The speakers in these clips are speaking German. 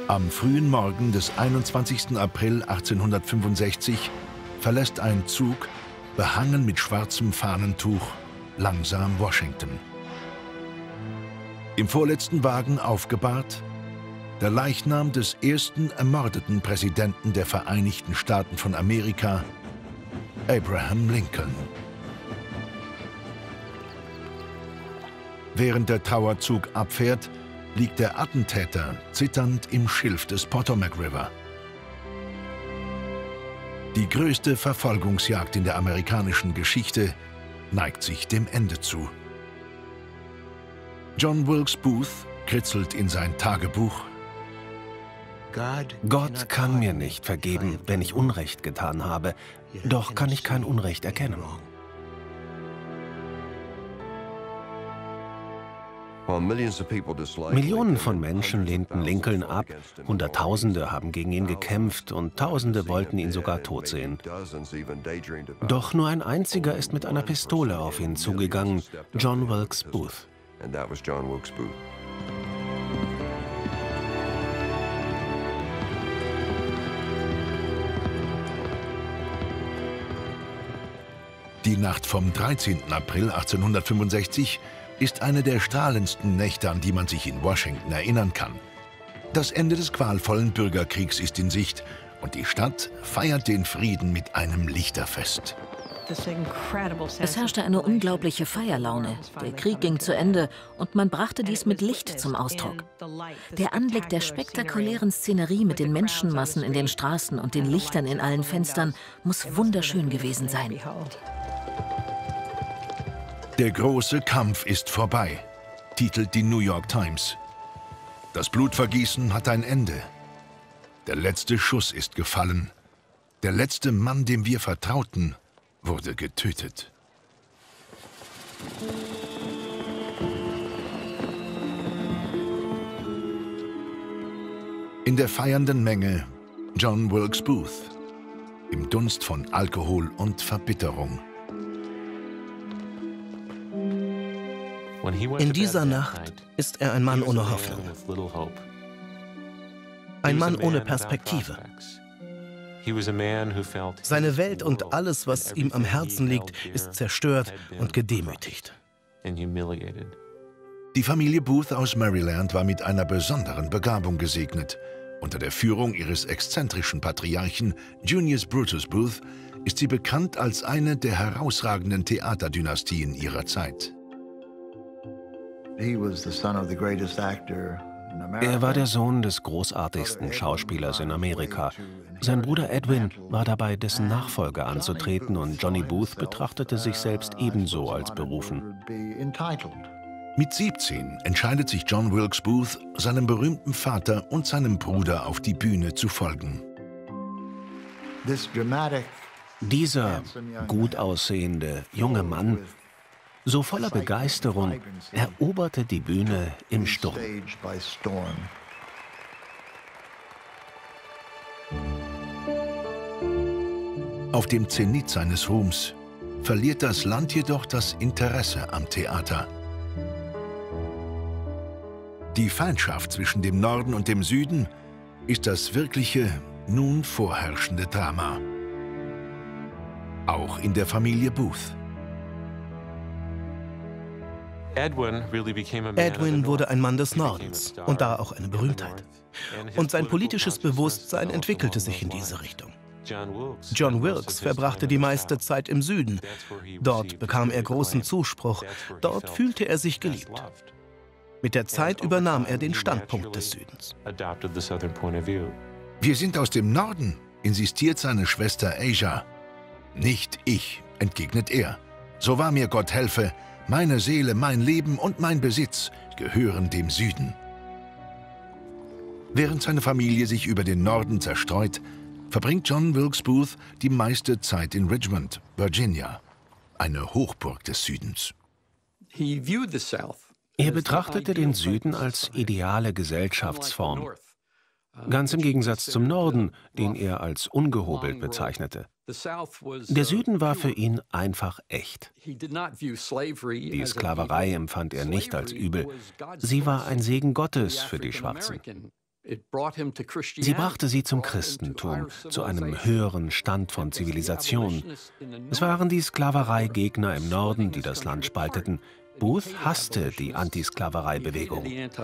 Am frühen Morgen des 21. April 1865 verlässt ein Zug, behangen mit schwarzem Fahnentuch, langsam Washington. Im vorletzten Wagen aufgebahrt der Leichnam des ersten ermordeten Präsidenten der Vereinigten Staaten von Amerika, Abraham Lincoln. Während der Trauerzug abfährt, liegt der Attentäter zitternd im Schilf des Potomac River. Die größte Verfolgungsjagd in der amerikanischen Geschichte neigt sich dem Ende zu. John Wilkes Booth kritzelt in sein Tagebuch: Gott kann mir nicht vergeben, wenn ich Unrecht getan habe, doch kann ich kein Unrecht erkennen. Millionen von Menschen lehnten Lincoln ab, Hunderttausende haben gegen ihn gekämpft und Tausende wollten ihn sogar tot sehen. Doch nur ein einziger ist mit einer Pistole auf ihn zugegangen, John Wilkes Booth. Die Nacht vom 13. April 1865 ist eine der strahlendsten Nächte, an die man sich in Washington erinnern kann. Das Ende des qualvollen Bürgerkriegs ist in Sicht und die Stadt feiert den Frieden mit einem Lichterfest. Es herrschte eine unglaubliche Feierlaune. Der Krieg ging zu Ende und man brachte dies mit Licht zum Ausdruck. Der Anblick der spektakulären Szenerie mit den Menschenmassen in den Straßen und den Lichtern in allen Fenstern muss wunderschön gewesen sein. Der große Kampf ist vorbei, titelt die New York Times. Das Blutvergießen hat ein Ende. Der letzte Schuss ist gefallen. Der letzte Mann, dem wir vertrauten, wurde getötet. In der feiernden Menge John Wilkes Booth, im Dunst von Alkohol und Verbitterung. In dieser Nacht ist er ein Mann ohne Hoffnung. Ein Mann ohne Perspektive. Seine Welt und alles, was ihm am Herzen liegt, ist zerstört und gedemütigt. Die Familie Booth aus Maryland war mit einer besonderen Begabung gesegnet. Unter der Führung ihres exzentrischen Patriarchen Junius Brutus Booth ist sie bekannt als eine der herausragenden Theaterdynastien ihrer Zeit. Er war der Sohn des großartigsten Schauspielers in Amerika. Sein Bruder Edwin war dabei, dessen Nachfolger anzutreten, und Johnny Booth betrachtete sich selbst ebenso als berufen. Mit 17 entscheidet sich John Wilkes Booth, seinem berühmten Vater und seinem Bruder auf die Bühne zu folgen. Dieser gut aussehende junge Mann, so voller Begeisterung, eroberte die Bühne im Sturm. Auf dem Zenit seines Ruhms verliert das Land jedoch das Interesse am Theater. Die Feindschaft zwischen dem Norden und dem Süden ist das wirkliche, nun vorherrschende Drama. Auch in der Familie Booth. Edwin wurde ein Mann des Nordens und da auch eine Berühmtheit. Und sein politisches Bewusstsein entwickelte sich in diese Richtung. John Wilkes verbrachte die meiste Zeit im Süden. Dort bekam er großen Zuspruch. Dort fühlte er sich geliebt. Mit der Zeit übernahm er den Standpunkt des Südens. Wir sind aus dem Norden, insistiert seine Schwester Asia. Nicht ich, entgegnet er. So wahr mir Gott helfe, meine Seele, mein Leben und mein Besitz gehören dem Süden. Während seine Familie sich über den Norden zerstreut, verbringt John Wilkes Booth die meiste Zeit in Richmond, Virginia, eine Hochburg des Südens. Er betrachtete den Süden als ideale Gesellschaftsform, ganz im Gegensatz zum Norden, den er als ungehobelt bezeichnete. Der Süden war für ihn einfach echt. Die Sklaverei empfand er nicht als übel. Sie war ein Segen Gottes für die Schwarzen. Sie brachte sie zum Christentum, zu einem höheren Stand von Zivilisation. Es waren die Sklavereigegner im Norden, die das Land spalteten. Booth hasste die Antisklavereibewegung.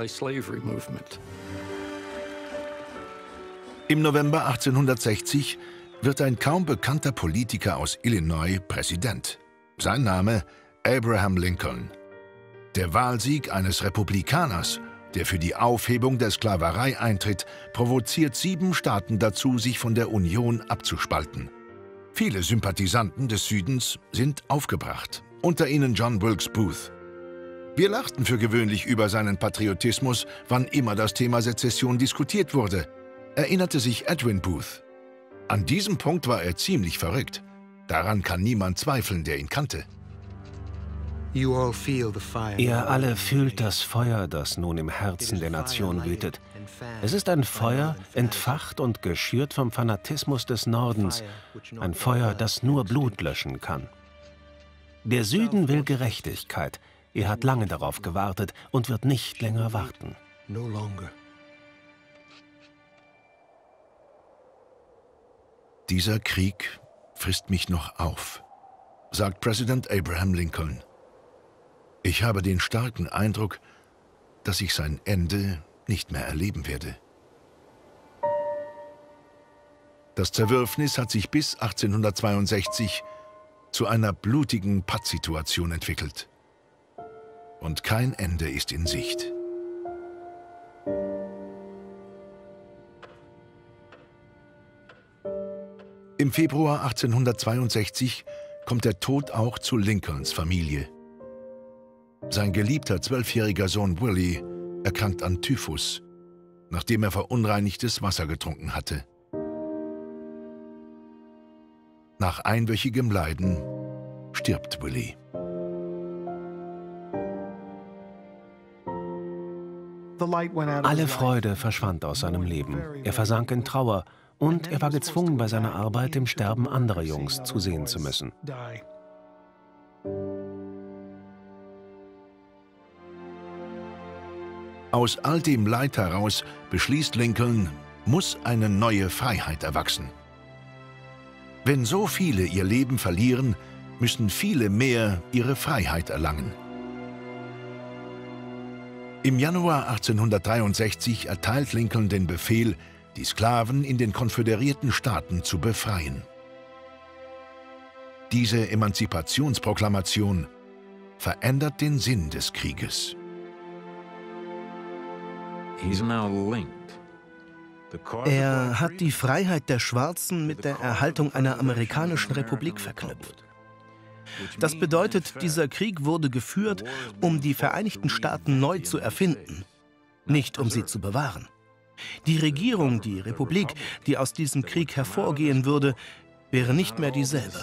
Im November 1860 wird ein kaum bekannter Politiker aus Illinois Präsident. Sein Name Abraham Lincoln. Der Wahlsieg eines Republikaners, der für die Aufhebung der Sklaverei eintritt, provoziert 7 Staaten dazu, sich von der Union abzuspalten. Viele Sympathisanten des Südens sind aufgebracht, unter ihnen John Wilkes Booth. Wir lachten für gewöhnlich über seinen Patriotismus, wann immer das Thema Sezession diskutiert wurde, erinnerte sich Edwin Booth. An diesem Punkt war er ziemlich verrückt. Daran kann niemand zweifeln, der ihn kannte. Ihr alle fühlt das Feuer, das nun im Herzen der Nation wütet. Es ist ein Feuer, entfacht und geschürt vom Fanatismus des Nordens. Ein Feuer, das nur Blut löschen kann. Der Süden will Gerechtigkeit. Er hat lange darauf gewartet und wird nicht länger warten. Dieser Krieg frisst mich noch auf, sagt Präsident Abraham Lincoln. Ich habe den starken Eindruck, dass ich sein Ende nicht mehr erleben werde. Das Zerwürfnis hat sich bis 1862 zu einer blutigen Pattsituation entwickelt. Und kein Ende ist in Sicht. Im Februar 1862 kommt der Tod auch zu Lincolns Familie. Sein geliebter 12-jähriger Sohn Willie erkrankt an Typhus, nachdem er verunreinigtes Wasser getrunken hatte. Nach einwöchigem Leiden stirbt Willie. Alle Freude verschwand aus seinem Leben. Er versank in Trauer und er war gezwungen, bei seiner Arbeit dem Sterben anderer Jungs zusehen zu müssen. Aus all dem Leid heraus beschließt Lincoln, muss eine neue Freiheit erwachsen. Wenn so viele ihr Leben verlieren, müssen viele mehr ihre Freiheit erlangen. Im Januar 1863 erteilt Lincoln den Befehl, die Sklaven in den konföderierten Staaten zu befreien. Diese Emanzipationsproklamation verändert den Sinn des Krieges. Er hat die Freiheit der Schwarzen mit der Erhaltung einer amerikanischen Republik verknüpft. Das bedeutet, dieser Krieg wurde geführt, um die Vereinigten Staaten neu zu erfinden, nicht um sie zu bewahren. Die Regierung, die Republik, die aus diesem Krieg hervorgehen würde, wäre nicht mehr dieselbe.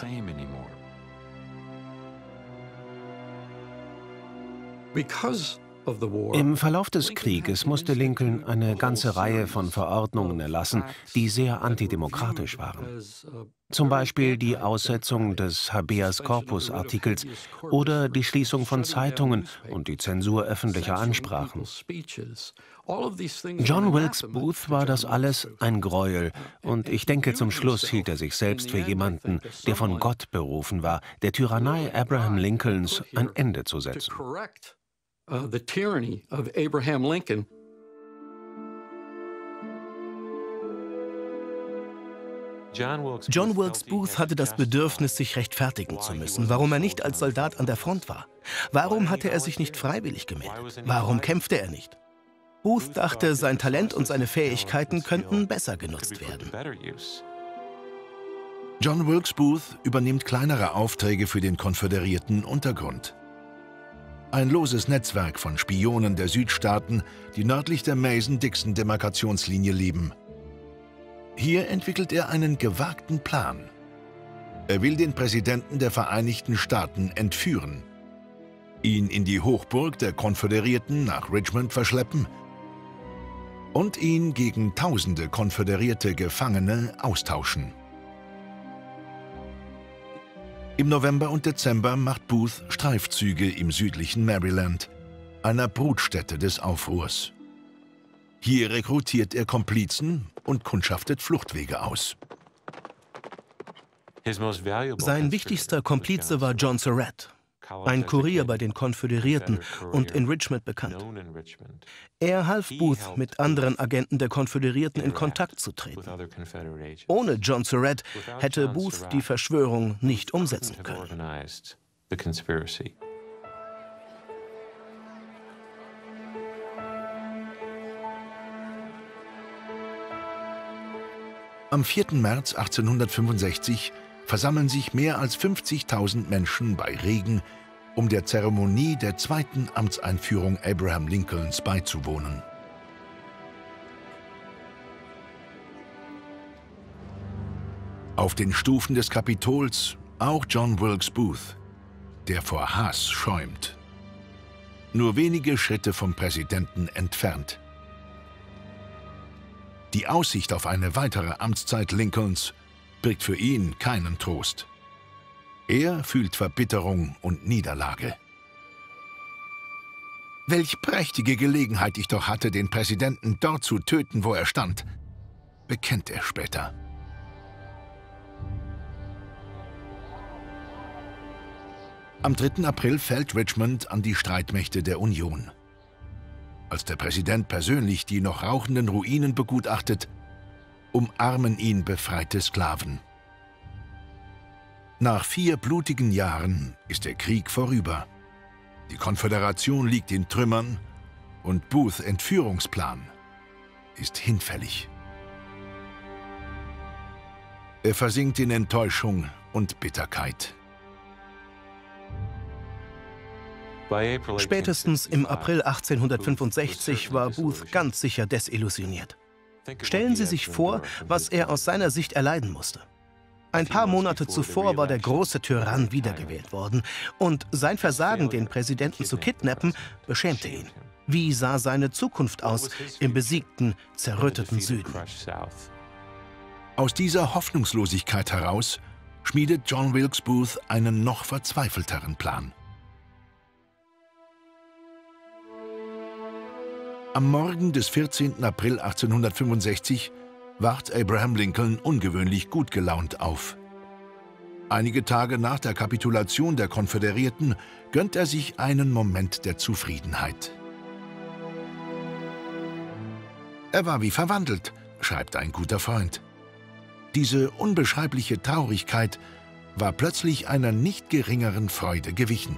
Im Verlauf des Krieges musste Lincoln eine ganze Reihe von Verordnungen erlassen, die sehr antidemokratisch waren. Zum Beispiel die Aussetzung des Habeas-Corpus-Artikels oder die Schließung von Zeitungen und die Zensur öffentlicher Ansprachen. John Wilkes Booth war das alles ein Gräuel und ich denke, zum Schluss hielt er sich selbst für jemanden, der von Gott berufen war, der Tyrannei Abraham Lincolns ein Ende zu setzen. The tyranny of Abraham Lincoln. John Wilkes Booth hatte das Bedürfnis, sich rechtfertigen zu müssen, warum er nicht als Soldat an der Front war. Warum hatte er sich nicht freiwillig gemeldet? Warum kämpfte er nicht? Booth dachte, sein Talent und seine Fähigkeiten könnten besser genutzt werden. John Wilkes Booth übernimmt kleinere Aufträge für den konföderierten Untergrund. Ein loses Netzwerk von Spionen der Südstaaten, die nördlich der Mason-Dixon-Demarkationslinie leben. Hier entwickelt er einen gewagten Plan. Er will den Präsidenten der Vereinigten Staaten entführen, ihn in die Hochburg der Konföderierten nach Richmond verschleppen und ihn gegen tausende konföderierte Gefangene austauschen. Im November und Dezember macht Booth Streifzüge im südlichen Maryland, einer Brutstätte des Aufruhrs. Hier rekrutiert er Komplizen und kundschaftet Fluchtwege aus. Sein wichtigster Komplize war John Surratt, ein Kurier bei den Konföderierten und in Richmond bekannt. Er half Booth, mit anderen Agenten der Konföderierten in Kontakt zu treten. Ohne John Surratt hätte Booth die Verschwörung nicht umsetzen können. Am 4. März 1865 versammeln sich mehr als 50.000 Menschen bei Regen, um der Zeremonie der zweiten Amtseinführung Abraham Lincolns beizuwohnen. Auf den Stufen des Kapitols auch John Wilkes Booth, der vor Hass schäumt. Nur wenige Schritte vom Präsidenten entfernt. Die Aussicht auf eine weitere Amtszeit Lincolns birgt für ihn keinen Trost. Er fühlt Verbitterung und Niederlage. Welch prächtige Gelegenheit ich doch hatte, den Präsidenten dort zu töten, wo er stand, bekennt er später. Am 3. April fällt Richmond an die Streitmächte der Union. Als der Präsident persönlich die noch rauchenden Ruinen begutachtet, umarmen ihn befreite Sklaven. Nach 4 blutigen Jahren ist der Krieg vorüber. Die Konföderation liegt in Trümmern und Booths Entführungsplan ist hinfällig. Er versinkt in Enttäuschung und Bitterkeit. Spätestens im April 1865 war Booth ganz sicher desillusioniert. Stellen Sie sich vor, was er aus seiner Sicht erleiden musste. Ein paar Monate zuvor war der große Tyrann wiedergewählt worden und sein Versagen, den Präsidenten zu kidnappen, beschämte ihn. Wie sah seine Zukunft aus im besiegten, zerrütteten Süden? Aus dieser Hoffnungslosigkeit heraus schmiedet John Wilkes Booth einen noch verzweifelteren Plan. Am Morgen des 14. April 1865 wacht Abraham Lincoln ungewöhnlich gut gelaunt auf. Einige Tage nach der Kapitulation der Konföderierten gönnt er sich einen Moment der Zufriedenheit. Er war wie verwandelt, schreibt ein guter Freund. Diese unbeschreibliche Traurigkeit war plötzlich einer nicht geringeren Freude gewichen.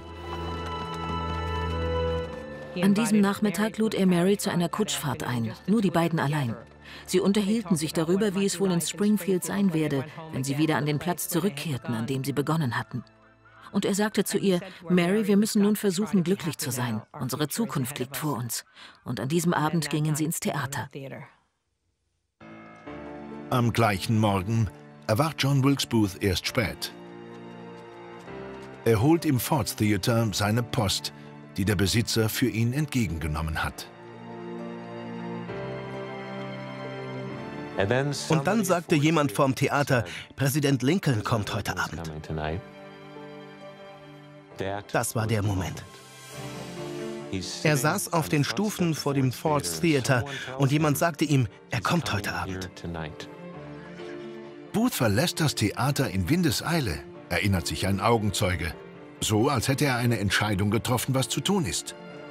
An diesem Nachmittag lud er Mary zu einer Kutschfahrt ein, nur die beiden allein. Sie unterhielten sich darüber, wie es wohl in Springfield sein werde, wenn sie wieder an den Platz zurückkehrten, an dem sie begonnen hatten. Und er sagte zu ihr, Mary, wir müssen nun versuchen, glücklich zu sein. Unsere Zukunft liegt vor uns. Und an diesem Abend gingen sie ins Theater. Am gleichen Morgen erwacht John Wilkes Booth erst spät. Er holt im Ford's Theater seine Post, die der Besitzer für ihn entgegengenommen hat. Und dann sagte jemand vom Theater, Präsident Lincoln kommt heute Abend. Das war der Moment. Er saß auf den Stufen vor dem Ford's Theater und jemand sagte ihm, er kommt heute Abend. Booth verlässt das Theater in Windeseile, erinnert sich ein Augenzeuge. So, als hätte er eine Entscheidung getroffen, was zu tun ist.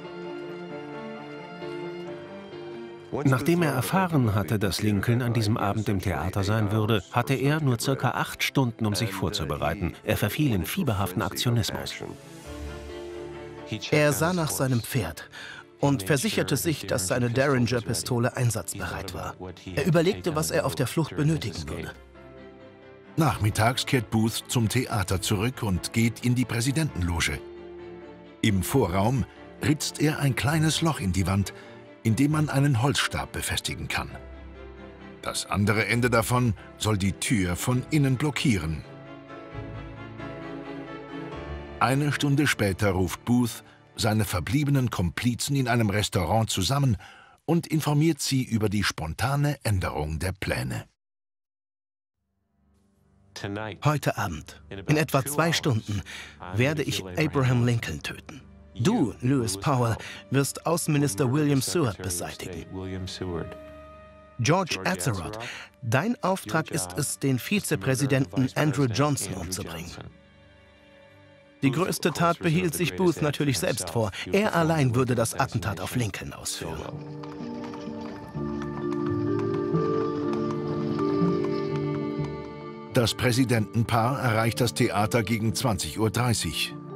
Nachdem er erfahren hatte, dass Lincoln an diesem Abend im Theater sein würde, hatte er nur ca. 8 Stunden, um sich vorzubereiten. Er verfiel in fieberhaften Aktionismus. Er sah nach seinem Pferd und versicherte sich, dass seine Derringer-Pistole einsatzbereit war. Er überlegte, was er auf der Flucht benötigen würde. Nachmittags kehrt Booth zum Theater zurück und geht in die Präsidentenloge. Im Vorraum ritzt er ein kleines Loch in die Wand, in dem man einen Holzstab befestigen kann. Das andere Ende davon soll die Tür von innen blockieren. Eine Stunde später ruft Booth seine verbliebenen Komplizen in einem Restaurant zusammen und informiert sie über die spontane Änderung der Pläne. Heute Abend, in etwa 2 Stunden, werde ich Abraham Lincoln töten. Du, Lewis Powell, wirst Außenminister William Seward beseitigen. George Atzerodt, dein Auftrag ist es, den Vizepräsidenten Andrew Johnson umzubringen. Die größte Tat behielt sich Booth natürlich selbst vor. Er allein würde das Attentat auf Lincoln ausführen. Das Präsidentenpaar erreicht das Theater gegen 20:30 Uhr.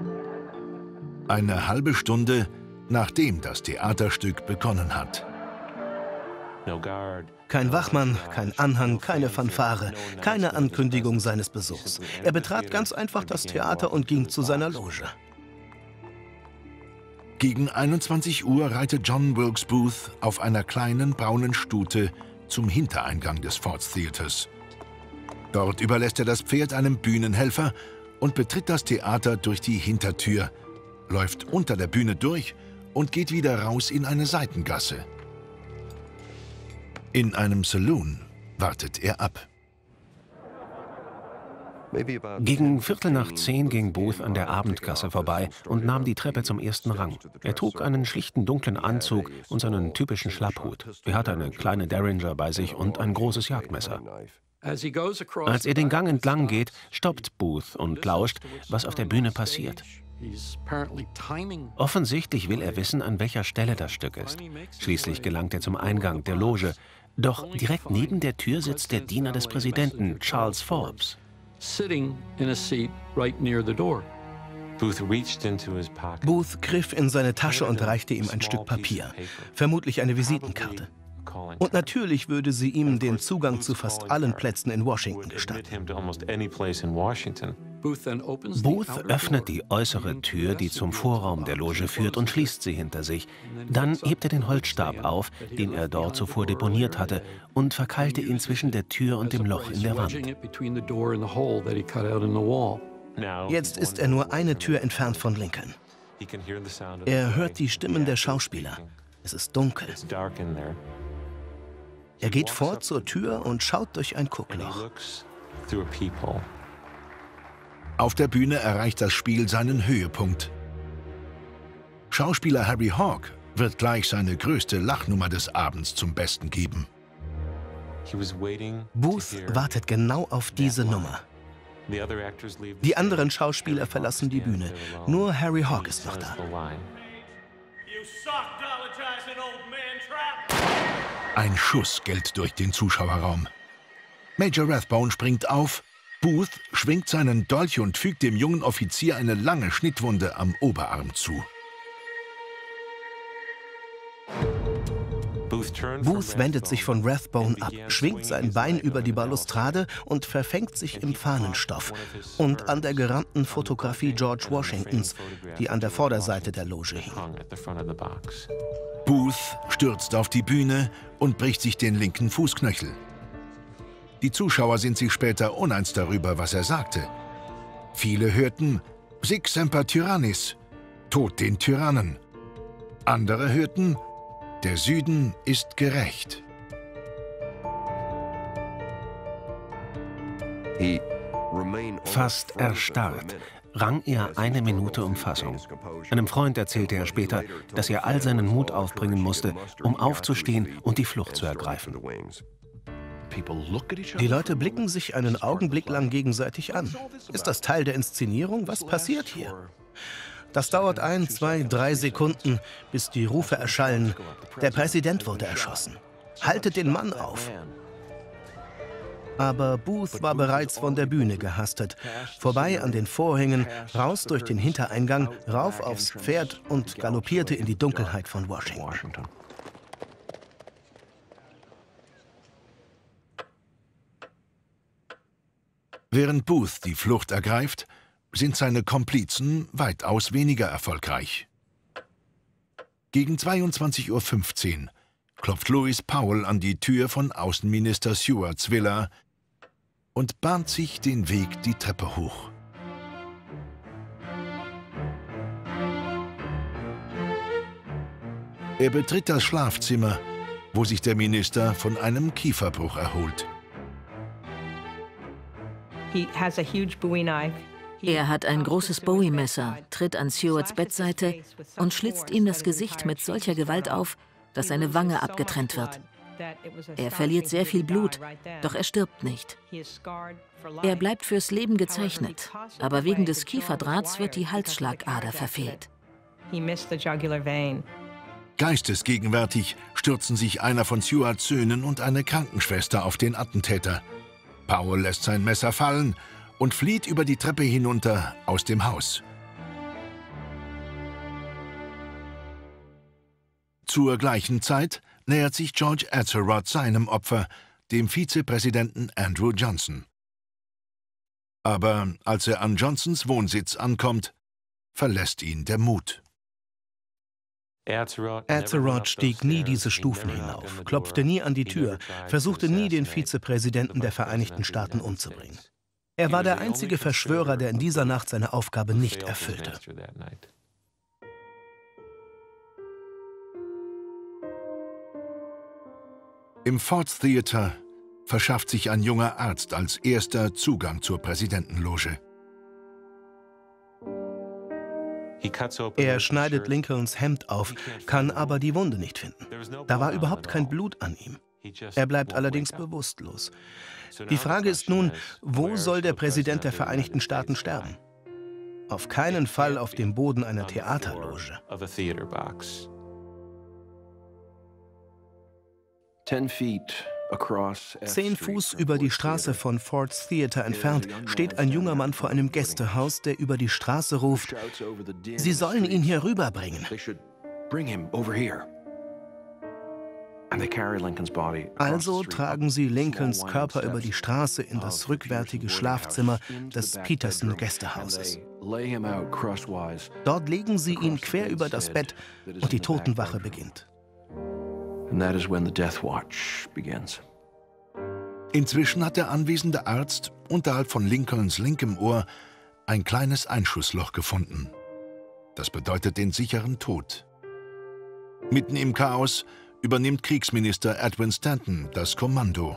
Eine halbe Stunde, nachdem das Theaterstück begonnen hat. Kein Wachmann, kein Anhang, keine Fanfare, keine Ankündigung seines Besuchs. Er betrat ganz einfach das Theater und ging zu seiner Loge. Gegen 21 Uhr reitet John Wilkes Booth auf einer kleinen braunen Stute zum Hintereingang des Ford's Theaters. Dort überlässt er das Pferd einem Bühnenhelfer und betritt das Theater durch die Hintertür, läuft unter der Bühne durch und geht wieder raus in eine Seitengasse. In einem Saloon wartet er ab. Gegen 9:15 ging Booth an der Abendgasse vorbei und nahm die Treppe zum ersten Rang. Er trug einen schlichten dunklen Anzug und seinen typischen Schlapphut. Er hatte eine kleine Derringer bei sich und ein großes Jagdmesser. Als er den Gang entlang geht, stoppt Booth und lauscht, was auf der Bühne passiert. Offensichtlich will er wissen, an welcher Stelle das Stück ist. Schließlich gelangt er zum Eingang der Loge. Doch direkt neben der Tür sitzt der Diener des Präsidenten, Charles Forbes. Booth griff in seine Tasche und reichte ihm ein Stück Papier, vermutlich eine Visitenkarte. Und natürlich würde sie ihm den Zugang zu fast allen Plätzen in Washington gestatten. Booth öffnet die äußere Tür, die zum Vorraum der Loge führt, und schließt sie hinter sich. Dann hebt er den Holzstab auf, den er dort zuvor deponiert hatte, und verkeilte ihn zwischen der Tür und dem Loch in der Wand. Jetzt ist er nur eine Tür entfernt von Lincoln. Er hört die Stimmen der Schauspieler. Es ist dunkel. Er geht fort zur Tür und schaut durch ein Guckloch. Auf der Bühne erreicht das Spiel seinen Höhepunkt. Schauspieler Harry Hawk wird gleich seine größte Lachnummer des Abends zum Besten geben. Booth wartet genau auf diese Nummer. Die anderen Schauspieler verlassen die Bühne. Nur Harry Hawk ist noch da. Ein Schuss gellt durch den Zuschauerraum. Major Rathbone springt auf, Booth schwingt seinen Dolch und fügt dem jungen Offizier eine lange Schnittwunde am Oberarm zu. Booth wendet sich von Rathbone ab, schwingt sein Bein über die Balustrade und verfängt sich im Fahnenstoff und an der gerammten Fotografie George Washingtons, die an der Vorderseite der Loge hing. Booth stürzt auf die Bühne und bricht sich den linken Fußknöchel. Die Zuschauer sind sich später uneins darüber, was er sagte. Viele hörten Sic semper tyrannis, Tod den Tyrannen. Andere hörten, der Süden ist gerecht. Fast erstarrt rang er eine Minute um Fassung. Einem Freund erzählte er später, dass er all seinen Mut aufbringen musste, um aufzustehen und die Flucht zu ergreifen. Die Leute blicken sich einen Augenblick lang gegenseitig an. Ist das Teil der Inszenierung? Was passiert hier? Das dauert 1, 2, 3 Sekunden, bis die Rufe erschallen. Der Präsident wurde erschossen. Haltet den Mann auf! Aber Booth war bereits von der Bühne gehastet. Vorbei an den Vorhängen, raus durch den Hintereingang, rauf aufs Pferd und galoppierte in die Dunkelheit von Washington. Während Booth die Flucht ergreift, sind seine Komplizen weitaus weniger erfolgreich. Gegen 22:15 Uhr klopft Lewis Powell an die Tür von Außenminister Sewards Villa und bahnt sich den Weg die Treppe hoch. Er betritt das Schlafzimmer, wo sich der Minister von einem Kieferbruch erholt. Er hat ein großes Bowie-Messer, tritt an Stewarts Bettseite und schlitzt ihm das Gesicht mit solcher Gewalt auf, dass seine Wange abgetrennt wird. Er verliert sehr viel Blut, doch er stirbt nicht. Er bleibt fürs Leben gezeichnet, aber wegen des Kieferdrahts wird die Halsschlagader verfehlt. Geistesgegenwärtig stürzen sich einer von Stewarts Söhnen und eine Krankenschwester auf den Attentäter. Powell lässt sein Messer fallen und flieht über die Treppe hinunter aus dem Haus. Zur gleichen Zeit nähert sich George Atzerodt seinem Opfer, dem Vizepräsidenten Andrew Johnson. Aber als er an Johnsons Wohnsitz ankommt, verlässt ihn der Mut. Atzerodt stieg nie diese Stufen hinauf, klopfte nie an die Tür, versuchte nie, den Vizepräsidenten der Vereinigten Staaten umzubringen. Er war der einzige Verschwörer, der in dieser Nacht seine Aufgabe nicht erfüllte. Im Ford Theater verschafft sich ein junger Arzt als erster Zugang zur Präsidentenloge. Er schneidet Lincolns Hemd auf, kann aber die Wunde nicht finden. Da war überhaupt kein Blut an ihm. Er bleibt allerdings bewusstlos. Die Frage ist nun, wo soll der Präsident der Vereinigten Staaten sterben? Auf keinen Fall auf dem Boden einer Theaterloge. 10 Fuß über die Straße von Ford's Theater entfernt steht ein junger Mann vor einem Gästehaus, der über die Straße ruft: Sie sollen ihn hier rüberbringen. Also tragen sie Lincolns Körper über die Straße in das rückwärtige Schlafzimmer des Peterson Gästehauses. Dort legen sie ihn quer über das Bett und die Totenwache beginnt. Inzwischen hat der anwesende Arzt unterhalb von Lincolns linkem Ohr ein kleines Einschussloch gefunden. Das bedeutet den sicheren Tod. Mitten im Chaos übernimmt Kriegsminister Edwin Stanton das Kommando.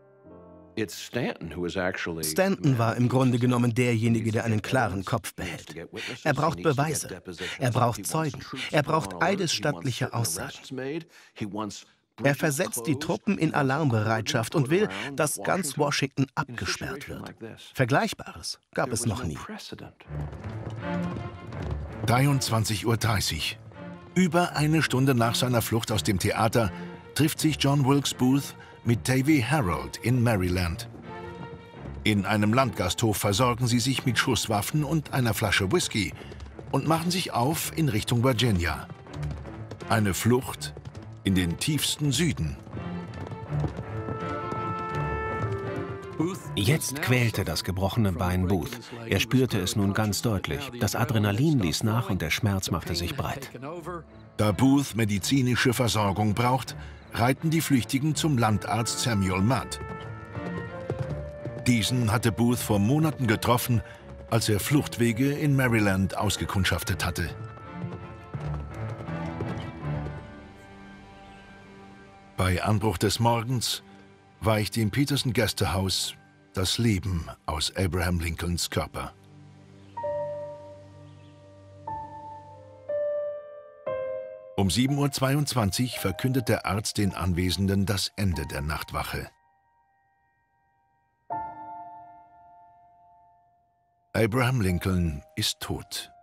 Stanton war im Grunde genommen derjenige, der einen klaren Kopf behält. Er braucht Beweise, er braucht Zeugen, er braucht eidesstattliche Aussagen. Er versetzt die Truppen in Alarmbereitschaft und will, dass ganz Washington abgesperrt wird. Vergleichbares gab es noch nie. 23:30 Uhr. Über eine Stunde nach seiner Flucht aus dem Theater trifft sich John Wilkes Booth mit Davy Harold in Maryland. In einem Landgasthof versorgen sie sich mit Schusswaffen und einer Flasche Whisky und machen sich auf in Richtung Virginia. Eine Flucht in den tiefsten Süden. Jetzt quälte das gebrochene Bein Booth. Er spürte es nun ganz deutlich. Das Adrenalin ließ nach und der Schmerz machte sich breit. Da Booth medizinische Versorgung braucht, reiten die Flüchtigen zum Landarzt Samuel Mudd. Diesen hatte Booth vor Monaten getroffen, als er Fluchtwege in Maryland ausgekundschaftet hatte. Bei Anbruch des Morgens weicht im Peterson Gästehaus das Leben aus Abraham Lincolns Körper. Um 7:22 Uhr verkündet der Arzt den Anwesenden das Ende der Nachtwache. Abraham Lincoln ist tot.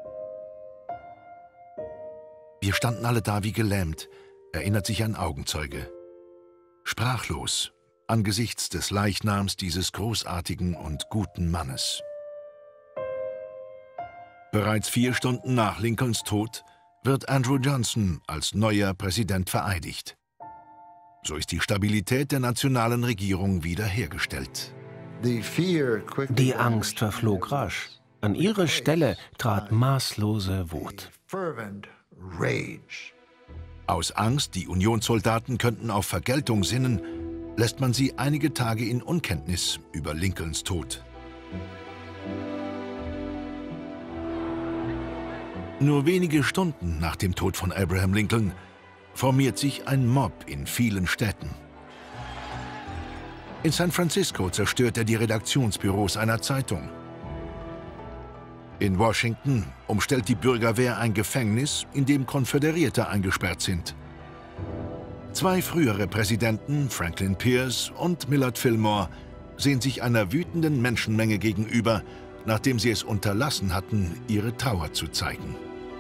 Wir standen alle da wie gelähmt, erinnert sich ein Augenzeuge. Sprachlos angesichts des Leichnams dieses großartigen und guten Mannes. Bereits 4 Stunden nach Lincolns Tod wird Andrew Johnson als neuer Präsident vereidigt. So ist die Stabilität der nationalen Regierung wiederhergestellt. Die Angst verflog rasch. An ihre Stelle trat maßlose Wut. Aus Angst, die Unionssoldaten könnten auf Vergeltung sinnen, lässt man sie einige Tage in Unkenntnis über Lincolns Tod. Nur wenige Stunden nach dem Tod von Abraham Lincoln formiert sich ein Mob in vielen Städten. In San Francisco zerstört er die Redaktionsbüros einer Zeitung. In Washington umstellt die Bürgerwehr ein Gefängnis, in dem Konföderierte eingesperrt sind. 2 frühere Präsidenten, Franklin Pierce und Millard Fillmore, sehen sich einer wütenden Menschenmenge gegenüber, nachdem sie es unterlassen hatten, ihre Trauer zu zeigen.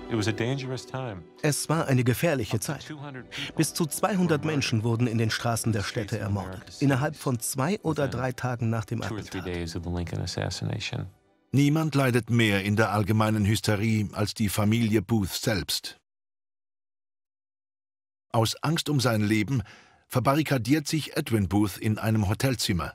Es war eine gefährliche Zeit. Bis zu 200 Menschen wurden in den Straßen der Städte ermordet, innerhalb von 2 oder 3 Tagen nach dem Attentat. Niemand leidet mehr in der allgemeinen Hysterie als die Familie Booth selbst. Aus Angst um sein Leben verbarrikadiert sich Edwin Booth in einem Hotelzimmer.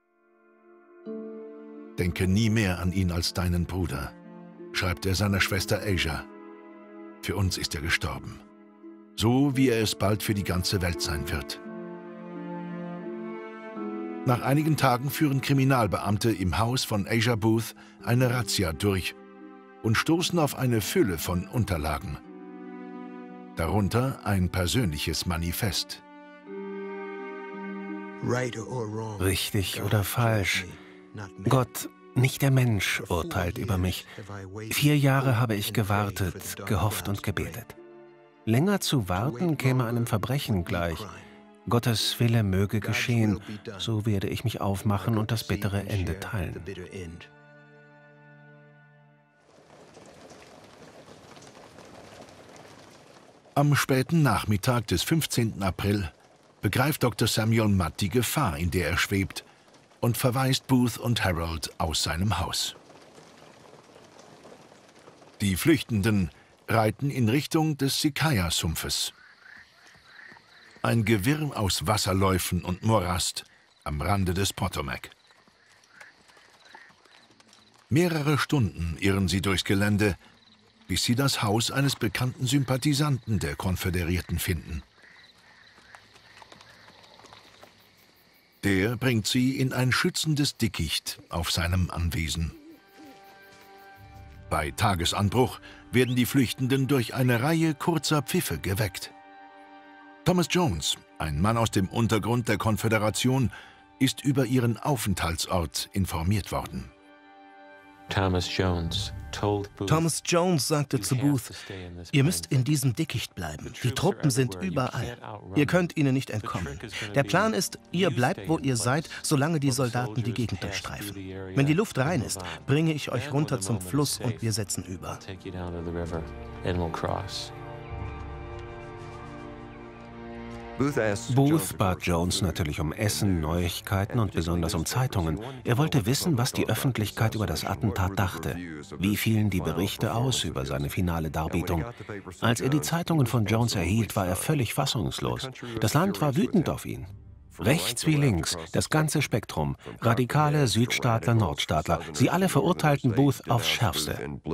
»Denke nie mehr an ihn als deinen Bruder«, schreibt er seiner Schwester Asia. »Für uns ist er gestorben, so wie er es bald für die ganze Welt sein wird.« Nach einigen Tagen führen Kriminalbeamte im Haus von Asia Booth eine Razzia durch und stoßen auf eine Fülle von Unterlagen. Darunter ein persönliches Manifest. Richtig oder falsch. Gott, nicht der Mensch, urteilt über mich. 4 Jahre habe ich gewartet, gehofft und gebetet. Länger zu warten käme einem Verbrechen gleich. Gottes Wille möge geschehen, so werde ich mich aufmachen und das bittere Ende teilen. Am späten Nachmittag des 15. April begreift Dr. Samuel Mudd die Gefahr, in der er schwebt, und verweist Booth und Harold aus seinem Haus. Die Flüchtenden reiten in Richtung des Sequoia-Sumpfes. Ein Gewirr aus Wasserläufen und Morast am Rande des Potomac. Mehrere Stunden irren sie durchs Gelände, bis sie das Haus eines bekannten Sympathisanten der Konföderierten finden. Der bringt sie in ein schützendes Dickicht auf seinem Anwesen. Bei Tagesanbruch werden die Flüchtenden durch eine Reihe kurzer Pfiffe geweckt. Thomas Jones, ein Mann aus dem Untergrund der Konföderation, ist über ihren Aufenthaltsort informiert worden. Thomas Jones sagte zu Booth, ihr müsst in diesem Dickicht bleiben. Die Truppen sind überall. Ihr könnt ihnen nicht entkommen. Der Plan ist, ihr bleibt, wo ihr seid, solange die Soldaten die Gegend durchstreifen. Wenn die Luft rein ist, bringe ich euch runter zum Fluss und wir setzen über. Booth bat Jones natürlich um Essen, Neuigkeiten und besonders um Zeitungen. Er wollte wissen, was die Öffentlichkeit über das Attentat dachte. Wie fielen die Berichte aus über seine finale Darbietung? Als er die Zeitungen von Jones erhielt, war er völlig fassungslos. Das Land war wütend auf ihn. Rechts wie links, das ganze Spektrum. Radikale, Südstaatler, Nordstaatler. Sie alle verurteilten Booth aufs Schärfste.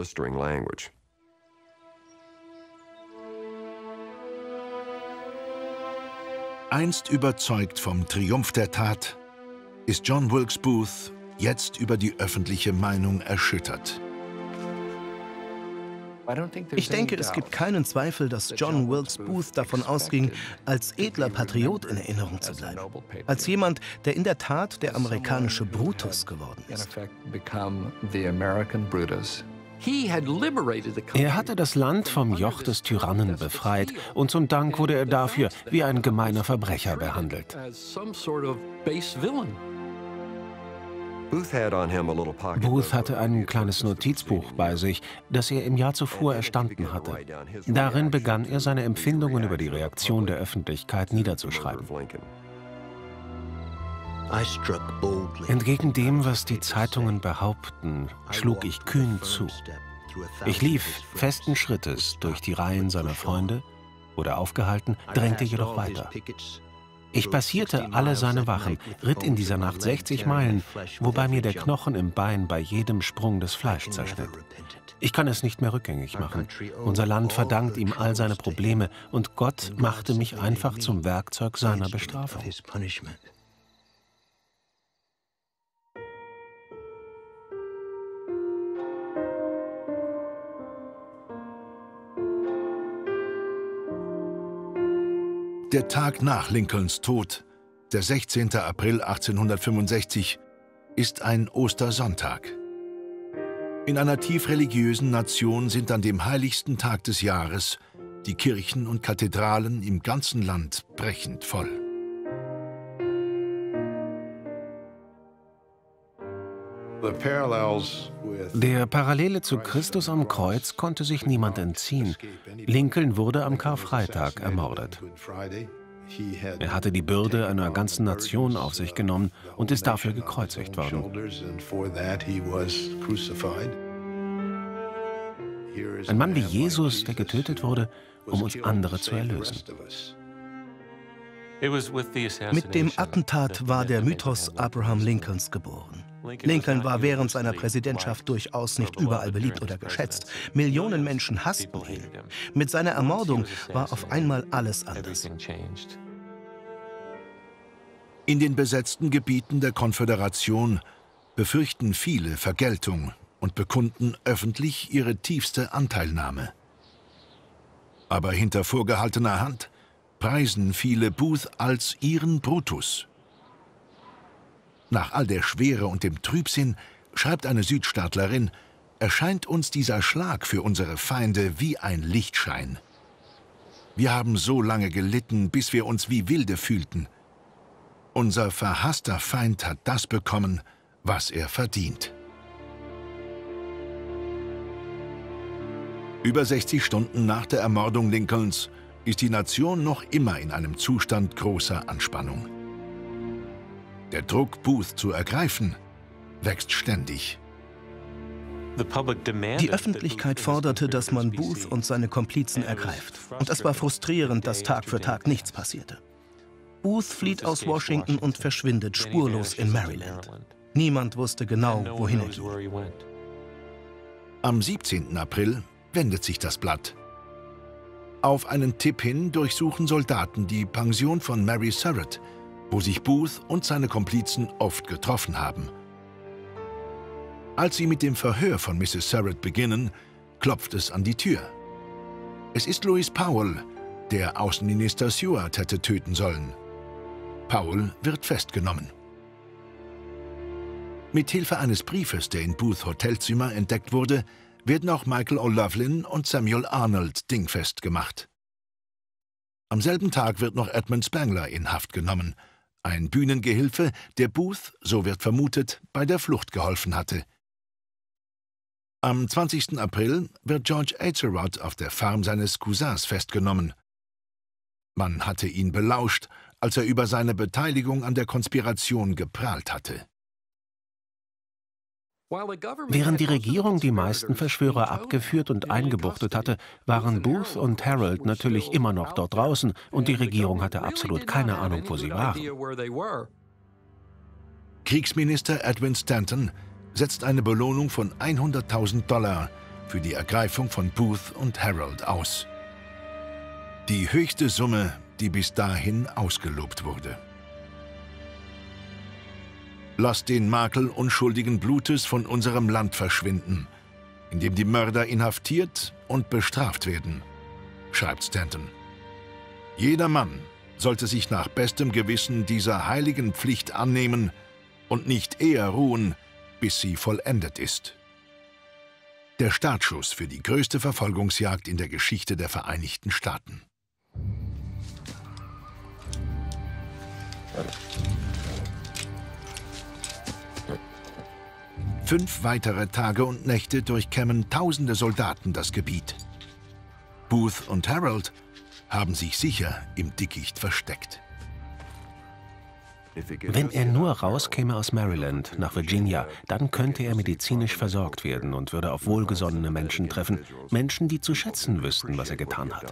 Einst überzeugt vom Triumph der Tat, ist John Wilkes Booth jetzt über die öffentliche Meinung erschüttert. Ich denke, es gibt keinen Zweifel, dass John Wilkes Booth davon ausging, als edler Patriot in Erinnerung zu bleiben. Als jemand, der in der Tat der amerikanische Brutus geworden ist. Er hatte das Land vom Joch des Tyrannen befreit und zum Dank wurde er dafür wie ein gemeiner Verbrecher behandelt. Booth hatte ein kleines Notizbuch bei sich, das er im Jahr zuvor erstanden hatte. Darin begann er, seine Empfindungen über die Reaktion der Öffentlichkeit niederzuschreiben. Entgegen dem, was die Zeitungen behaupten, schlug ich kühn zu. Ich lief festen Schrittes durch die Reihen seiner Freunde, wurde aufgehalten, drängte jedoch weiter. Ich passierte alle seine Wachen, ritt in dieser Nacht 60 Meilen, wobei mir der Knochen im Bein bei jedem Sprung das Fleisch zerschnitt. Ich kann es nicht mehr rückgängig machen. Unser Land verdankt ihm all seine Probleme und Gott machte mich einfach zum Werkzeug seiner Bestrafung. Der Tag nach Lincolns Tod, der 16. April 1865, ist ein Ostersonntag. In einer tief religiösen Nation sind an dem heiligsten Tag des Jahres die Kirchen und Kathedralen im ganzen Land brechend voll. Der Parallele zu Christus am Kreuz konnte sich niemand entziehen. Lincoln wurde am Karfreitag ermordet. Er hatte die Bürde einer ganzen Nation auf sich genommen und ist dafür gekreuzigt worden. Ein Mann wie Jesus, der getötet wurde, um uns andere zu erlösen. Mit dem Attentat war der Mythos Abraham Lincolns geboren. Lincoln war während seiner Präsidentschaft durchaus nicht überall beliebt oder geschätzt. Millionen Menschen hassten ihn. Mit seiner Ermordung war auf einmal alles anders. In den besetzten Gebieten der Konföderation befürchten viele Vergeltung und bekunden öffentlich ihre tiefste Anteilnahme. Aber hinter vorgehaltener Hand preisen viele Booth als ihren Brutus. Nach all der Schwere und dem Trübsinn, schreibt eine Südstaatlerin, erscheint uns dieser Schlag für unsere Feinde wie ein Lichtschein. Wir haben so lange gelitten, bis wir uns wie Wilde fühlten. Unser verhasster Feind hat das bekommen, was er verdient. Über 60 Stunden nach der Ermordung Lincolns ist die Nation noch immer in einem Zustand großer Anspannung. Der Druck, Booth zu ergreifen, wächst ständig. Die Öffentlichkeit forderte, dass man Booth und seine Komplizen ergreift. Und es war frustrierend, dass Tag für Tag nichts passierte. Booth flieht aus Washington und verschwindet spurlos in Maryland. Niemand wusste genau, wohin er ging. Am 17. April wendet sich das Blatt. Auf einen Tipp hin durchsuchen Soldaten die Pension von Mary Surratt, wo sich Booth und seine Komplizen oft getroffen haben. Als sie mit dem Verhör von Mrs. Surratt beginnen, klopft es an die Tür. Es ist Louis Powell, der Außenminister Seward hätte töten sollen. Powell wird festgenommen. Mit Hilfe eines Briefes, der in Booths Hotelzimmer entdeckt wurde, werden auch Michael O'Loughlin und Samuel Arnold dingfest gemacht. Am selben Tag wird noch Edmund Spangler in Haft genommen, ein Bühnengehilfe, der Booth, so wird vermutet, bei der Flucht geholfen hatte. Am 20. April wird George Atzerodt auf der Farm seines Cousins festgenommen. Man hatte ihn belauscht, als er über seine Beteiligung an der Konspiration geprahlt hatte. Während die Regierung die meisten Verschwörer abgeführt und eingebuchtet hatte, waren Booth und Harold natürlich immer noch dort draußen und die Regierung hatte absolut keine Ahnung, wo sie waren. Kriegsminister Edwin Stanton setzt eine Belohnung von $100.000 für die Ergreifung von Booth und Harold aus. Die höchste Summe, die bis dahin ausgelobt wurde. Lasst den Makel unschuldigen Blutes von unserem Land verschwinden, indem die Mörder inhaftiert und bestraft werden, schreibt Stanton. Jeder Mann sollte sich nach bestem Gewissen dieser heiligen Pflicht annehmen und nicht eher ruhen, bis sie vollendet ist. Der Startschuss für die größte Verfolgungsjagd in der Geschichte der Vereinigten Staaten. Fünf weitere Tage und Nächte durchkämmen tausende Soldaten das Gebiet. Booth und Harold haben sich sicher im Dickicht versteckt. Wenn er nur rauskäme aus Maryland nach Virginia, dann könnte er medizinisch versorgt werden und würde auf wohlgesonnene Menschen treffen. Menschen, die zu schätzen wüssten, was er getan hat.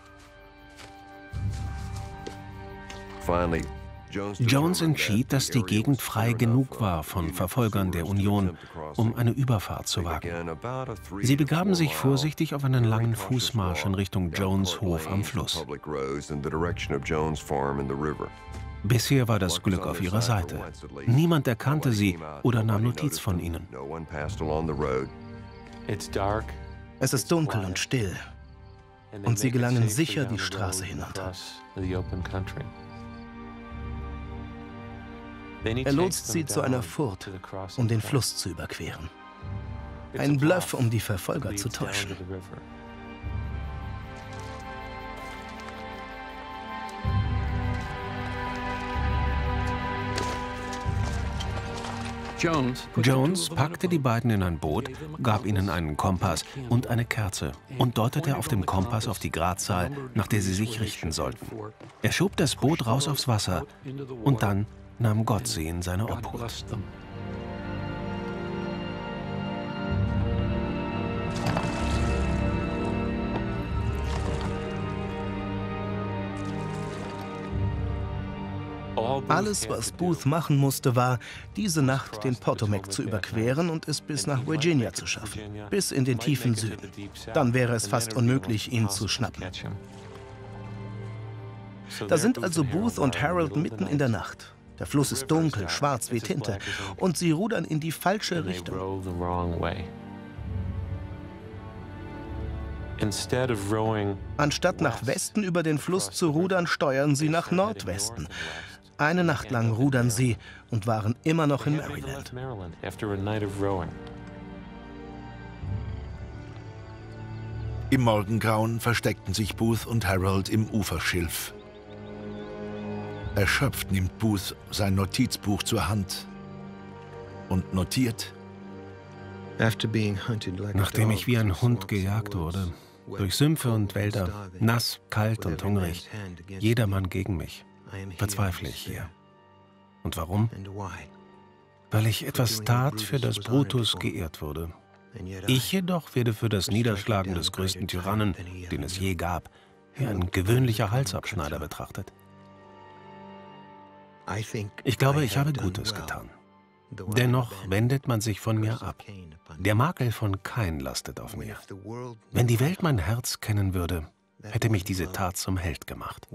Jones entschied, dass die Gegend frei genug war von Verfolgern der Union, um eine Überfahrt zu wagen. Sie begaben sich vorsichtig auf einen langen Fußmarsch in Richtung Jones' Hof am Fluss. Bisher war das Glück auf ihrer Seite. Niemand erkannte sie oder nahm Notiz von ihnen. Es ist dunkel und still und sie gelangen sicher die Straße hinunter. Er lotst sie zu einer Furt, um den Fluss zu überqueren. Ein Bluff, um die Verfolger zu täuschen. Jones packte die beiden in ein Boot, gab ihnen einen Kompass und eine Kerze und deutete auf dem Kompass auf die Gratzahl, nach der sie sich richten sollten. Er schob das Boot raus aufs Wasser und dann nahm Gott sie in seine Obhut. Alles, was Booth machen musste, war, diese Nacht den Potomac zu überqueren und es bis nach Virginia zu schaffen, bis in den tiefen Süden. Dann wäre es fast unmöglich, ihn zu schnappen. Da sind also Booth und Harold mitten in der Nacht. Der Fluss ist dunkel, schwarz wie Tinte, und sie rudern in die falsche Richtung. Anstatt nach Westen über den Fluss zu rudern, steuern sie nach Nordwesten. Eine Nacht lang rudern sie und waren immer noch in Maryland. Im Morgengrauen versteckten sich Booth und Harold im Uferschilf. Erschöpft nimmt Booth sein Notizbuch zur Hand und notiert: Nachdem ich wie ein Hund gejagt wurde, durch Sümpfe und Wälder, nass, kalt und hungrig, jedermann gegen mich, verzweifle ich hier. Und warum? Weil ich etwas tat, für das Brutus geehrt wurde. Ich jedoch werde für das Niederschlagen des größten Tyrannen, den es je gab, wie ein gewöhnlicher Halsabschneider betrachtet. Ich glaube, ich habe Gutes getan. Dennoch wendet man sich von mir ab. Der Makel von Kain lastet auf mir. Wenn die Welt mein Herz kennen würde, hätte mich diese Tat zum Held gemacht.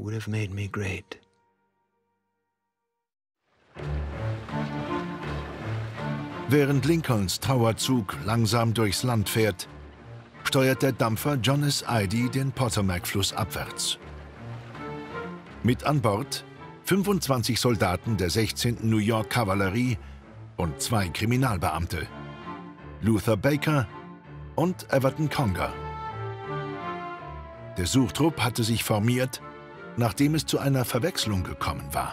Während Lincolns Trauerzug langsam durchs Land fährt, steuert der Dampfer John S. Idey den Potomac-Fluss abwärts. Mit an Bord 25 Soldaten der 16. New York Kavallerie und 2 Kriminalbeamte, Luther Baker und Everton Conger. Der Suchtrupp hatte sich formiert, nachdem es zu einer Verwechslung gekommen war.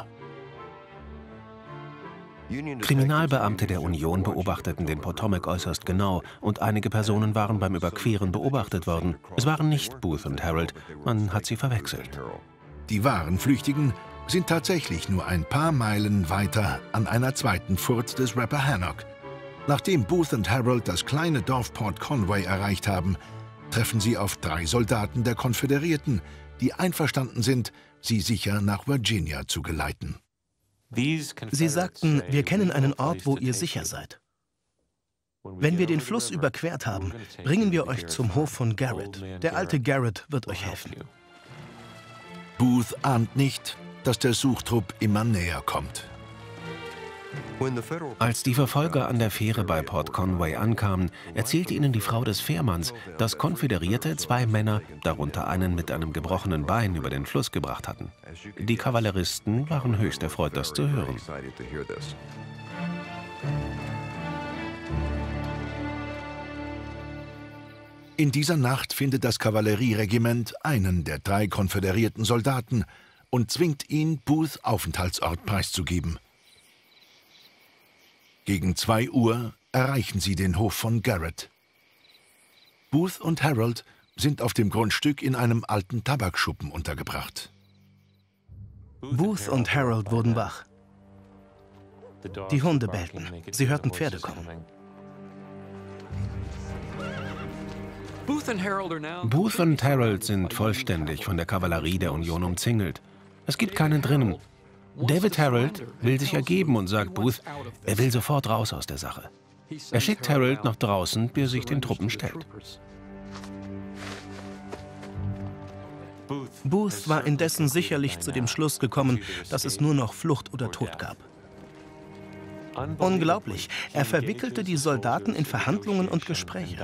Kriminalbeamte der Union beobachteten den Potomac äußerst genau und einige Personen waren beim Überqueren beobachtet worden. Es waren nicht Booth und Harold, man hat sie verwechselt. Die wahren Flüchtigen sind tatsächlich nur ein paar Meilen weiter an einer zweiten Furt des Rappahannock. Nachdem Booth und Harold das kleine Dorf Port Conway erreicht haben, treffen sie auf 3 Soldaten der Konföderierten, die einverstanden sind, sie sicher nach Virginia zu geleiten. Sie sagten, wir kennen einen Ort, wo ihr sicher seid. Wenn wir den Fluss überquert haben, bringen wir euch zum Hof von Garrett. Der alte Garrett wird euch helfen. Booth ahnt nicht, dass der Suchtrupp immer näher kommt. Als die Verfolger an der Fähre bei Port Conway ankamen, erzählte ihnen die Frau des Fährmanns, dass Konföderierte 2 Männer, darunter einen mit einem gebrochenen Bein, über den Fluss gebracht hatten. Die Kavalleristen waren höchst erfreut, das zu hören. In dieser Nacht findet das Kavallerieregiment einen der 3 konföderierten Soldaten und zwingt ihn, Booths Aufenthaltsort preiszugeben. Gegen 2 Uhr erreichen sie den Hof von Garrett. Booth und Harold sind auf dem Grundstück in einem alten Tabakschuppen untergebracht. Booth und Harold wurden wach. Die Hunde bellten. Sie hörten Pferde kommen. Booth und Harold sind vollständig von der Kavallerie der Union umzingelt. Es gibt keinen drinnen. David Harold will sich ergeben und sagt Booth, er will sofort raus aus der Sache. Er schickt Harold nach draußen, bis er sich den Truppen stellt. Booth war indessen sicherlich zu dem Schluss gekommen, dass es nur noch Flucht oder Tod gab. Unglaublich, er verwickelte die Soldaten in Verhandlungen und Gespräche.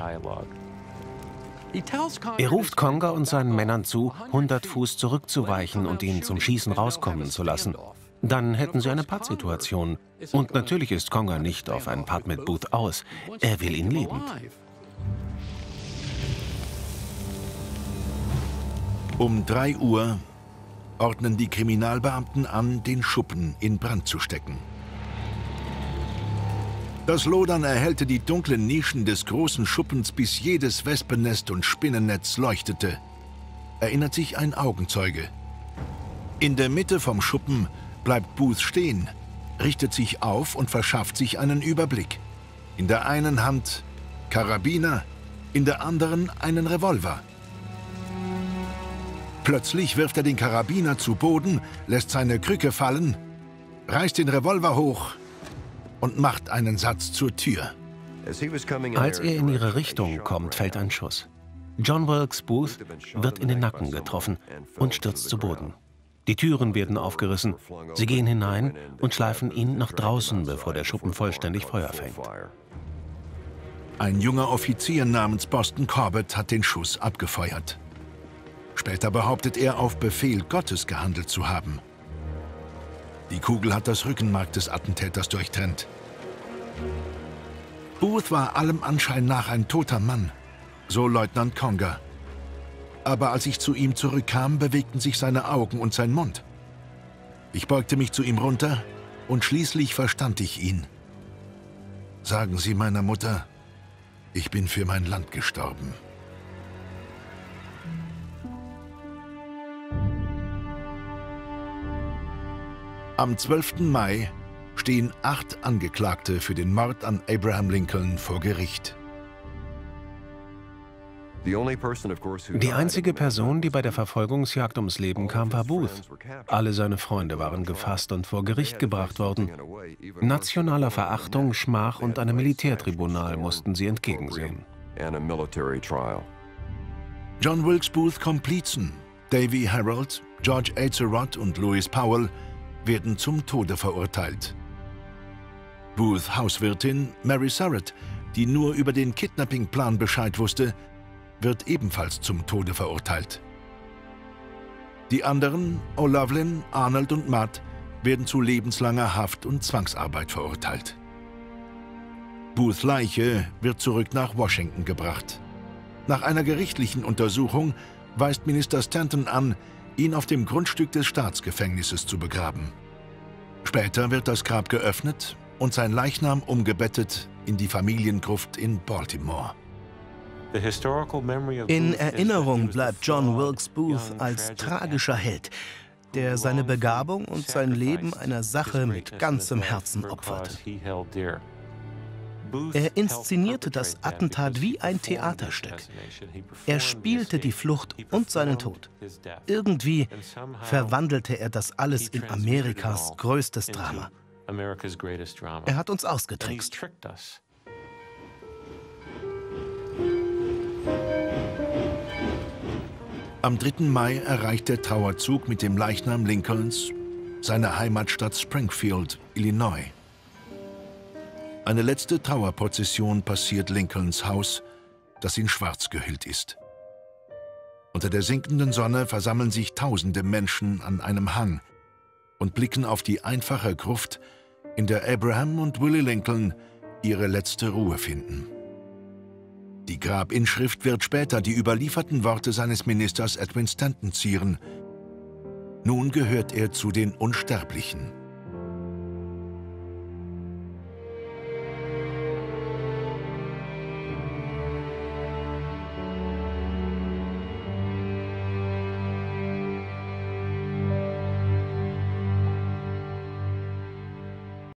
Er ruft Conger und seinen Männern zu, 100 Fuß zurückzuweichen und ihn zum Schießen rauskommen zu lassen. Dann hätten sie eine Pattsituation. Und natürlich ist Conger nicht auf einen Patt mit Booth aus. Er will ihn leben. Um 3 Uhr ordnen die Kriminalbeamten an, den Schuppen in Brand zu stecken. Das Lodern erhellte die dunklen Nischen des großen Schuppens, bis jedes Wespennest und Spinnennetz leuchtete, erinnert sich ein Augenzeuge. In der Mitte vom Schuppen bleibt Booth stehen, richtet sich auf und verschafft sich einen Überblick. In der einen Hand Karabiner, in der anderen einen Revolver. Plötzlich wirft er den Karabiner zu Boden, lässt seine Krücke fallen, reißt den Revolver hoch und macht einen Satz zur Tür. Als er in ihre Richtung kommt, fällt ein Schuss. John Wilkes Booth wird in den Nacken getroffen und stürzt zu Boden. Die Türen werden aufgerissen. Sie gehen hinein und schleifen ihn nach draußen, bevor der Schuppen vollständig Feuer fängt. Ein junger Offizier namens Boston Corbett hat den Schuss abgefeuert. Später behauptet er, auf Befehl Gottes gehandelt zu haben. Die Kugel hat das Rückenmark des Attentäters durchtrennt. Booth war allem Anschein nach ein toter Mann, so Leutnant Conger. Aber als ich zu ihm zurückkam, bewegten sich seine Augen und sein Mund. Ich beugte mich zu ihm runter und schließlich verstand ich ihn. Sagen Sie meiner Mutter, ich bin für mein Land gestorben. Am 12. Mai stehen 8 Angeklagte für den Mord an Abraham Lincoln vor Gericht. Die einzige Person, die bei der Verfolgungsjagd ums Leben kam, war Booth. Alle seine Freunde waren gefasst und vor Gericht gebracht worden. Nationaler Verachtung, Schmach und einem Militärtribunal mussten sie entgegensehen. John Wilkes Booth Komplizen, Davy Harold, George Atzerodt und Lewis Powell, werden zum Tode verurteilt. Booths Hauswirtin Mary Surratt, die nur über den Kidnapping-Plan Bescheid wusste, wird ebenfalls zum Tode verurteilt. Die anderen, O'Loughlin, Arnold und Mudd, werden zu lebenslanger Haft und Zwangsarbeit verurteilt. Booths Leiche wird zurück nach Washington gebracht. Nach einer gerichtlichen Untersuchung weist Minister Stanton an, ihn auf dem Grundstück des Staatsgefängnisses zu begraben. Später wird das Grab geöffnet und sein Leichnam umgebettet in die Familiengruft in Baltimore. In Erinnerung bleibt John Wilkes Booth als tragischer Held, der seine Begabung und sein Leben einer Sache mit ganzem Herzen opferte. Er inszenierte das Attentat wie ein Theaterstück. Er spielte die Flucht und seinen Tod. Irgendwie verwandelte er das alles in Amerikas größtes Drama. Er hat uns ausgetrickst. Am 3. Mai erreicht der Trauerzug mit dem Leichnam Lincolns seine Heimatstadt Springfield, Illinois. Eine letzte Trauerprozession passiert Lincolns Haus, das in Schwarz gehüllt ist. Unter der sinkenden Sonne versammeln sich tausende Menschen an einem Hang und blicken auf die einfache Gruft, in der Abraham und Willie Lincoln ihre letzte Ruhe finden. Die Grabinschrift wird später die überlieferten Worte seines Ministers Edwin Stanton zieren. Nun gehört er zu den Unsterblichen.